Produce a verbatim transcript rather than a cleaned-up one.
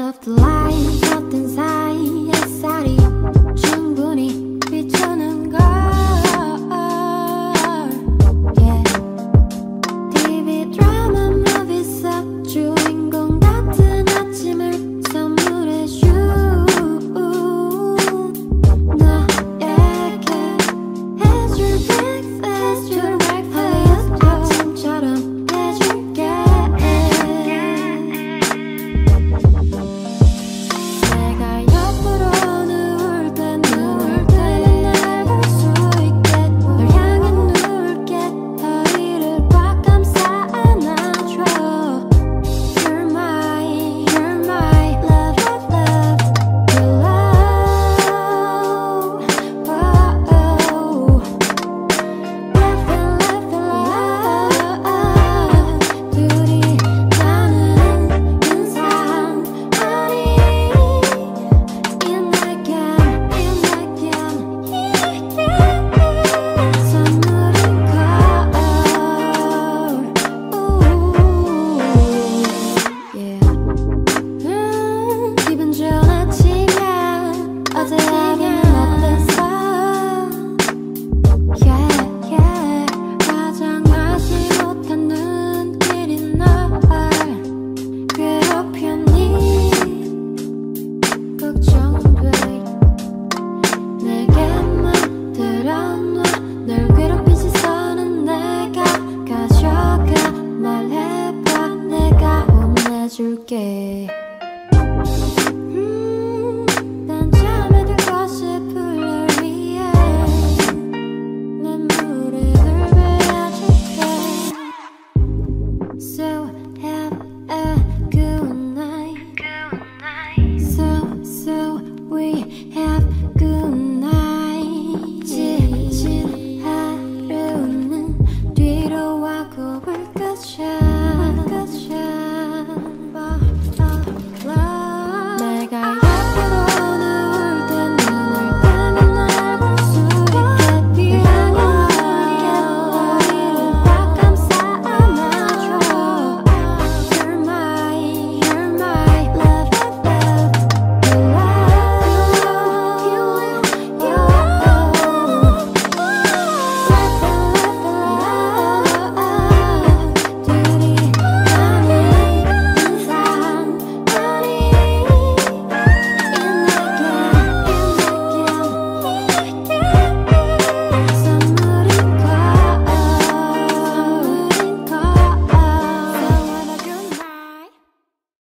of the light 같은 사이 햇살이 충분히 비추는 걸 yeah. 티비 드라마 무비 속 주인공 같은 아침을 선물해줘 너에게 해줄 breakfast 줄 breakfast 아침처럼 해줄게 내가 옆으로 누울 때 누울 때는 날 볼 수 있게 널 향해 누울게 허리를 꽉 감싸 안아줘 You're my, you're my love of love Your love Whoa. Love and love and love 둘이 나누는 인상 아니 In again, in again, in again 선물인 걸 yeah. 음, 기분 좋은 아침이야 어제 하루는 어땠어 yeah, yeah. 화장하지 못한 눈길이 널 괴롭혔니 걱정돼 내게만 들어놔 널 괴롭힌 시선은 내가 가져가 말해봐 내가 혼내줄게